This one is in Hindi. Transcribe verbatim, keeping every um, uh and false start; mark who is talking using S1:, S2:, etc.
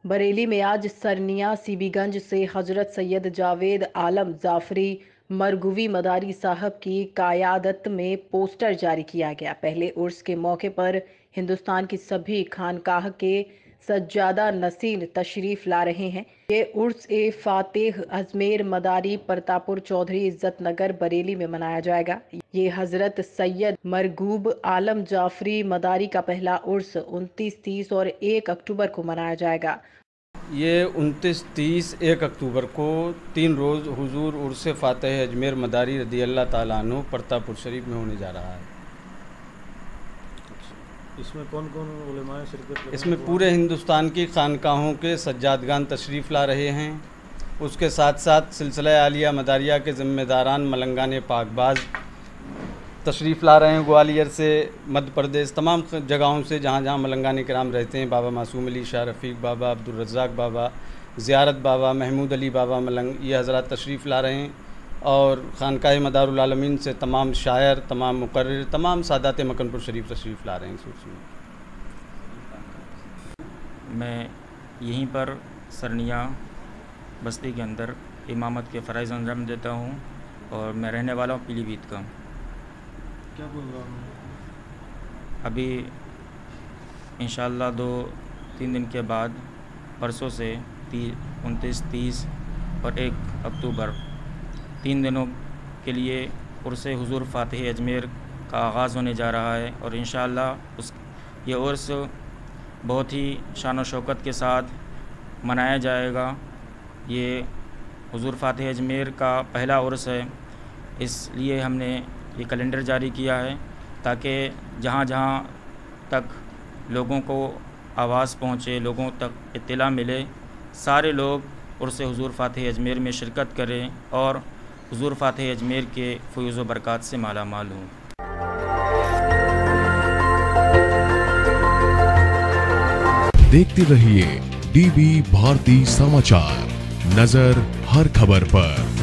S1: बरेली में आज सरनिया सीबीगंज से हजरत सैयद जावेद आलम जाफरी मरगुवी मदारी साहब की क़यादत में पोस्टर जारी किया गया। पहले उर्स के मौके पर हिंदुस्तान की सभी खानकाह के सज्जादा नसीन तशरीफ ला रहे हैं। ये उर्स ए फातेह अजमेर मदारी परतापुर चौधरी इज्जत नगर बरेली में मनाया जाएगा। ये हजरत सैयद मरगूब आलम जाफरी मदारी का पहला उर्स उनतीस, तीस और एक अक्टूबर को मनाया जाएगा।
S2: ये उनतीस, तीस, एक अक्टूबर को तीन रोज़ हुजूर उर्स फातेह अजमेर मदारी रदी अल्लाह ताला अन्हु परतापुर शरीफ में होने जा रहा है।
S3: इसमें कौन कौन उलेमाए शिरकत?
S2: इसमें पूरे हिंदुस्तान की खानकाहों के सज्जादगान तशरीफ़ ला रहे हैं। उसके साथ साथ सिलसिला आलिया मदारिया के ज़िम्मेदारान मलंगान पाकबाज तशरीफ़ ला रहे हैं। ग्वालियर से, मध्य प्रदेश, तमाम जगहों से जहाँ जहाँ मलंगान किराम रहते हैं, बाबा मासूम अली शाह रफ़ीक बाबा, अब्दुल रज़्ज़ाक़ बाबा, ज़ियारत बाबा, महमूद अली बाबा मलंग, ये हज़रात तशरीफ़ ला रहे हैं। और खानकाह मदारुल आलमीन से तमाम शायर, तमाम मुक़र्रिर, तमाम सादात मकनपुर शरीफ तशरीफ़ ला रहे हैं। सूची
S4: मैं यहीं पर सरनिया बस्ती के अंदर इमामत के फ़राइज़ अंजाम देता हूँ और मैं रहने वाला हूँ पीलीभीत का।
S3: क्या बोल रहा हूँ?
S4: अभी इंशाअल्लाह दो तीन दिन के बाद परसों से ती उनतीस, तीस और एक अक्टूबर तीन दिनों के लिए उर्स हुजूर फातेह अजमेर का आगाज़ होने जा रहा है और इंशाअल्लाह उस ये उर्स बहुत ही शान व शौकत के साथ मनाया जाएगा। ये हुजूर फातेह अजमेर का पहला उर्स है, इसलिए हमने ये कैलेंडर जारी किया है ताकि जहाँ जहाँ तक लोगों को आवाज़ पहुँचे, लोगों तक इत्तला मिले, सारे लोग उर्स हुजूर फातेह अजमेर में शिरकत करें और हुजूर फातेह अजमेर के फ़यूज़ व बरक़ात से माला माल हों।
S5: देखते रहिए डीबी भारती समाचार, नजर हर खबर पर।